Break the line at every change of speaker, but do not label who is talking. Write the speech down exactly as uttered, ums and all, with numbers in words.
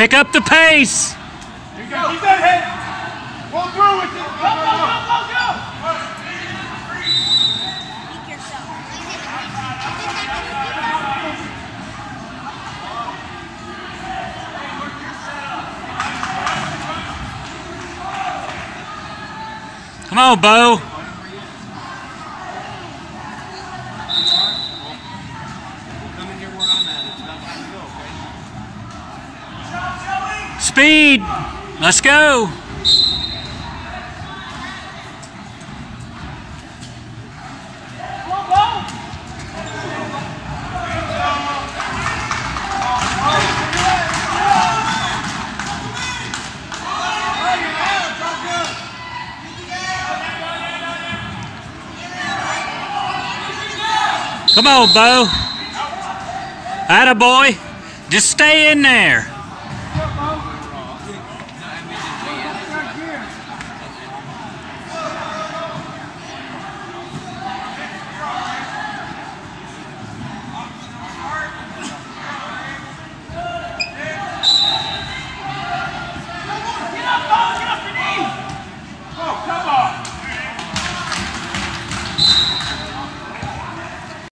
Pick up the pace.
Here you go. Keep that head. Pull through with it. Go, go, go, go, go.
Come on, Bo. Speed. Let's go. Come on, Bo. Attaboy. Just stay in there.